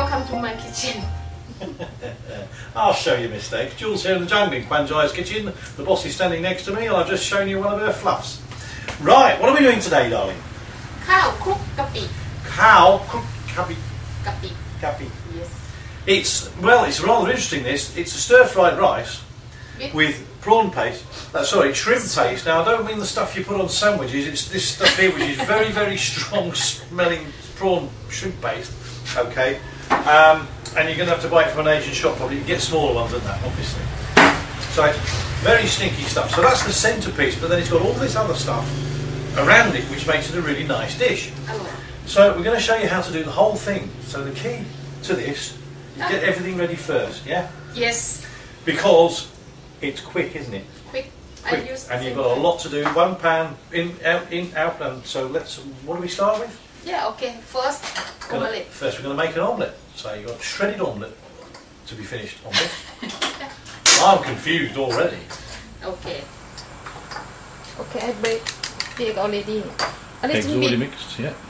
Welcome to my kitchen. I'll show you mistakes. Jules here in the Jungling Kwanjai's kitchen. The boss is standing next to me and I've just shown you one of her fluffs. Right, what are we doing today, darling? Khao krup kapi. Khao krup kapi. Kapi. Kapi. Yes. It's rather interesting this. It's a stir-fried rice with prawn paste, shrimp paste. Now I don't mean the stuff you put on sandwiches, it's this stuff here which is very, very strong smelling prawn shrimp paste. Okay. And you're going to have to buy it from an Asian shop probably. You can get smaller ones than that, obviously. So it's very stinky stuff. So that's the centrepiece, but then it's got all this other stuff around it which makes it a really nice dish. So we're going to show you how to do the whole thing. So the key to this is get everything ready first, yeah? Yes. Because it's quick, isn't it? Quick. Quick. And you've got a lot to do. One pan, in, out, and so what do we start with? Yeah, okay. First, omelette. First we're going to make an omelette. So you've got shredded omelette to be finished on this. I'm confused already. Okay. Okay, I break egg already. A Eggs little already bit. mixed, yeah.